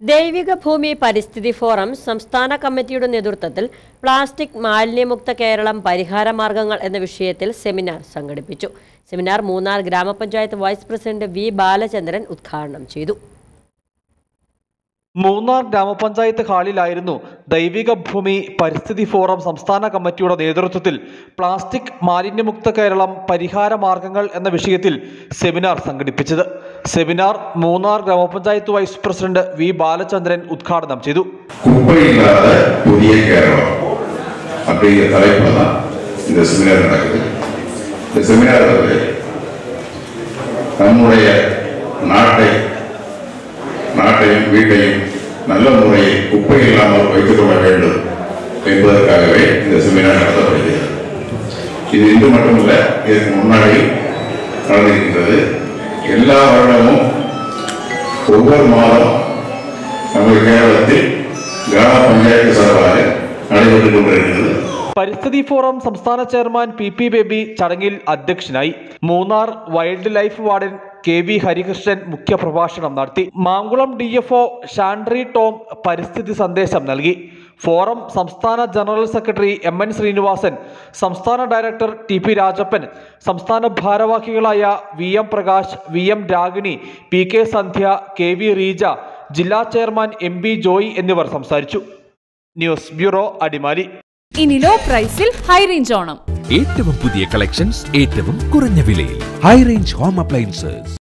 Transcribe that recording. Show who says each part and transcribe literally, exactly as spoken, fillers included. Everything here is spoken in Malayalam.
Speaker 1: ദൈവിക ഭൂമി പരിസ്ഥിതി ഫോറം സംസ്ഥാന കമ്മിറ്റിയുടെ നേതൃത്വത്തിൽ പ്ലാസ്റ്റിക് മാലിന്യമുക്ത കേരളം പരിഹാര മാർഗങ്ങൾ എന്ന വിഷയത്തിൽ സെമിനാർ സംഘടിപ്പിച്ചു. സെമിനാർ മൂന്നാർ ഗ്രാമപഞ്ചായത്ത് വൈസ് പ്രസിഡന്റ് വി ബാലചന്ദ്രൻ ഉദ്ഘാടനം ചെയ്തു.
Speaker 2: മൂന്നാർ ഗ്രാമപഞ്ചായത്ത് ഹാളിലായിരുന്നു ദൈവിക ഭൂമി പരിസ്ഥിതി ഫോറം സംസ്ഥാന കമ്മിറ്റിയുടെ നേതൃത്വത്തിൽ പ്ലാസ്റ്റിക് മാലിന്യമുക്ത കേരളം പരിഹാര മാർഗങ്ങൾ എന്ന വിഷയത്തിൽ സെമിനാർ സംഘടിപ്പിച്ചത്. സെമിനാർ മൂന്നാർ ഗ്രാമപഞ്ചായത്ത് വൈസ് പ്രസിഡന്റ് വി ബാലചന്ദ്രൻ ഉദ്ഘാടനം ചെയ്തു.
Speaker 3: കുപ്പയില്ലാതെ പുതിയ കേരളം அப்படிங்கிற தலைப்புல தான் இந்த செமினார் நடக்குது. இந்த செமினாரில் நம்முடைய நாட்டை நாட்டையும் வீட்டையும் நல்ல முறையில் குப்பை இல்லாமல் வைத்துக் கொள்ள வேண்டும் என்பதற்காகவே இந்த செமினார் நடத்தப்படுகிறது. இது இன்று மட்டுமல்ல, இதற்கு முன்னாடி நடந்திருக்கின்றது. எல்லா வருடமும் ஒவ்வொரு மாதம் நமது கேரளத்தில் கிராம பஞ்சாயத்து சார்பாக நடைபெற்றுக் கொண்டிருக்கிறது.
Speaker 2: പരിസ്ഥിതി ഫോറം സംസ്ഥാന ചെയർമാൻ പി പി ബേബി ചടങ്ങിൽ അധ്യക്ഷനായി. Munnar wildlife warden K V Harikrishnan മുഖ്യപ്രഭാഷണം നടത്തി. Mankulam D F O Shandry Tom പരിസ്ഥിതി സന്ദേശം നൽകി. ഫോറം സംസ്ഥാന general secretary M N Srinivasan, സംസ്ഥാന ഡയറക്ടർ ടി പി രാജപ്പൻ, സംസ്ഥാന ഭാരവാഹികളായ V M Prakash, V M Ragini, P K Sandhya, K V Reeja, ജില്ലാ ചെയർമാൻ എം ബി ജോയി എന്നിവർ സംസാരിച്ചു. News bureau, Adimali.
Speaker 4: ഇനി ലോ പ്രൈസിൽ ഹൈ റേഞ്ച് ഓണം.
Speaker 5: ഏറ്റവും പുതിയ കളക്ഷൻസ് ഏറ്റവും കുറഞ്ഞ വിലയിൽ. High range home appliances.